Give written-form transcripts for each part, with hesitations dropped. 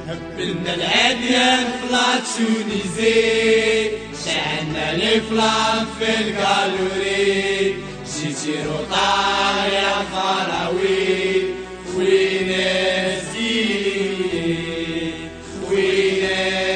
هبلنا العديان فلا تونيزي، شعلنا الافلام في القالوري، جيتي روطار يا فراوي، وين الزين وين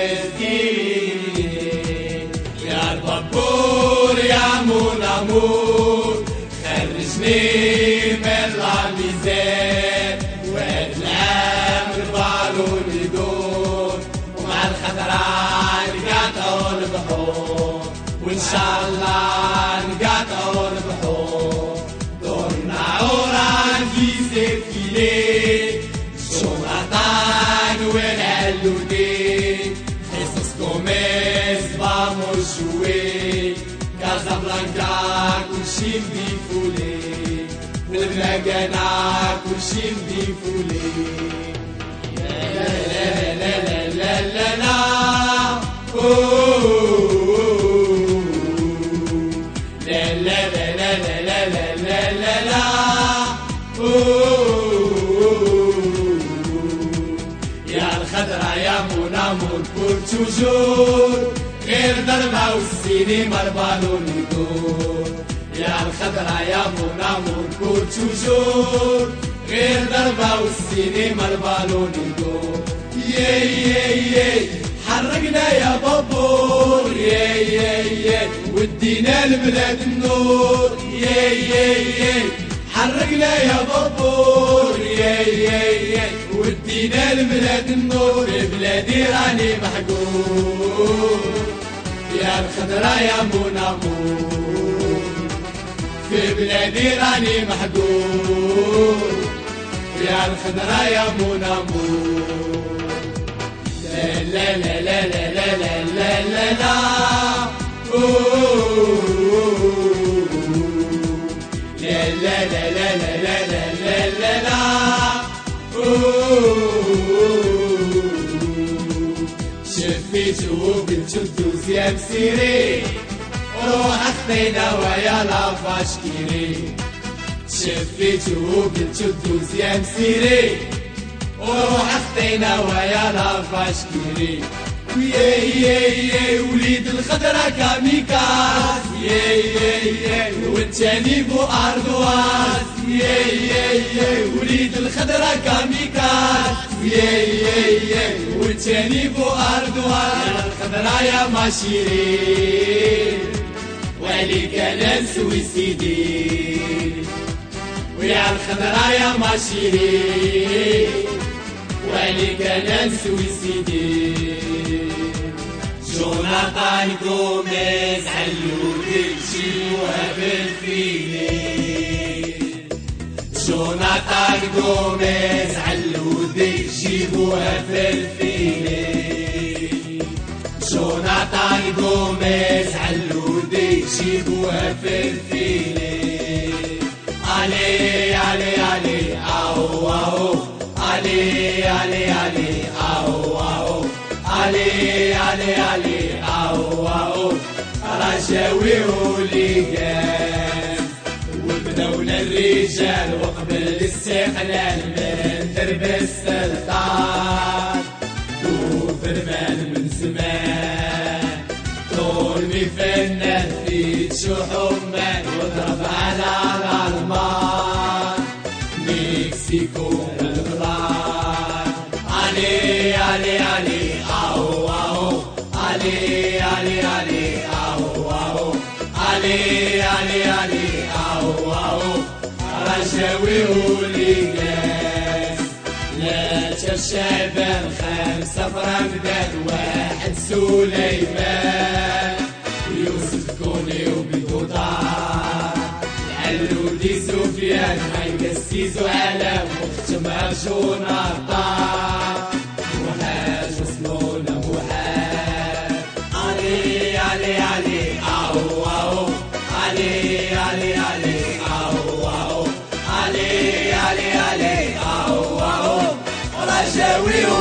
الزين يا البابور يا مون امور، خرجني من لا ميزير، وهاد العام البالون يدور، ومع الخضرا نقاطعو البحور، وان شاء الله نقاطعو البحور، دورنا عوران في سيفيلي، جوناطان والعلودين، خيسوس كوميس فاموس جوي، كازابلانكا كلشي مديفولي، بالمكانة كلشي مديفولي، لا لا لا لا لا لا لا لا لا لا لا لا لا لا لا لا يا الخضرا يا مون امور بور توجور، غير ضربة والسينما البالون يدور، يا الخضرا يا مون امور بور توجور، غير ضربة والسينما البالون يدور، ياي حرقنا يا بابور، ياي ودينا البلاد النور، ياي حرقنا يا بابور، ياي ودينا البلاد النور، بلادي راني محقور، يا الخضرا يا مون امور، في بلادي راني محقور، يا الخضرا يا مون امور، لا لا لا لا لا لا لا لا لا لا لا لا لا لا لا لا لا لا شفيتو وقلتو الدوز يا مسيري، روح اخطينا ويا لافاش كيري، شفيتو وقلتو الدوز يا مسيري، وروح اخطينا ويا لافاش كيري، وياي وليد الخضرا كاميكاز، ياي والتاني بو اردواز، ياي وليد الخضرا كاميكاز، ياي والتاني بو اردواز، يا الخضرا يا ماشيري، وعليك انا نسوي سيدي، ويا الخضرا يا ماشيري، وعليك انا نسوي سيدي، جوناطان كوميز علود الجيوها بالفيلي، جوناطان كوميز علود الجيوها بالفيلي، جوناطان كوميز علود الجيوها بالفيلي، علي علي علي او او علي علي علي او او علي علي علي او او رجاوي وليقان، وبدونا الرجال وقبل الاستقلال من درب السلطان، وفرمان من زمان طولني فنان في شحومان، واضرب على الالمان مكسيكو والبلاد، علي علي علي او او علي علي علي او او علي علي علي او او رجاوي وليقاس، لا شعبان خمسة فرمدان واحد سليمان، يوسف كوني وبيضوطار، العلودي سفيان حيقى السيزو على مختم عرجونا الطار، وحاج مسنونة وحاج، علي علي علي او او علي علي علي او او علي علي علي او او رجاوي